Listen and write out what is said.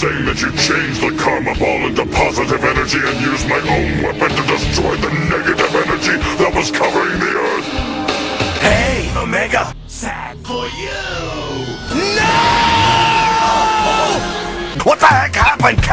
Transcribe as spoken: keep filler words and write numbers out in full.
saying that you changed the karma ball into positive energy and used my own weapon to destroy the negative energy that was covering the earth? Hey, Omega! Sad for you! No! What the heck happened, Kakarot?